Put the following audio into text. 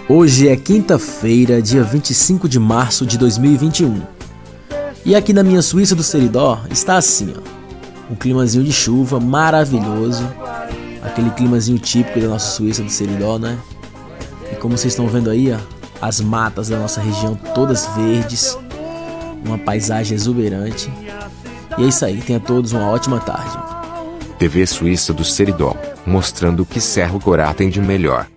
Hoje é quinta-feira, dia 25 de março de 2021. E aqui na minha Suíça do Seridó está assim, ó, um climazinho de chuva maravilhoso, aquele climazinho típico da nossa Suíça do Seridó, né? E como vocês estão vendo aí, ó, as matas da nossa região todas verdes, uma paisagem exuberante. E é isso aí, tenha todos uma ótima tarde. TV Suíça do Seridó, mostrando o que Cerro Corá tem de melhor.